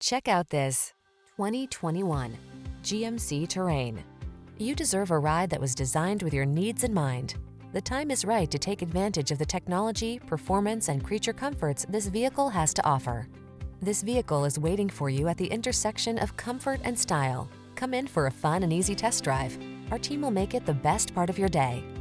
Check out this 2021 GMC Terrain. You deserve a ride that was designed with your needs in mind. The time is right to take advantage of the technology, performance, and creature comforts this vehicle has to offer. This vehicle is waiting for you at the intersection of comfort and style. Come in for a fun and easy test drive. Our team will make it the best part of your day.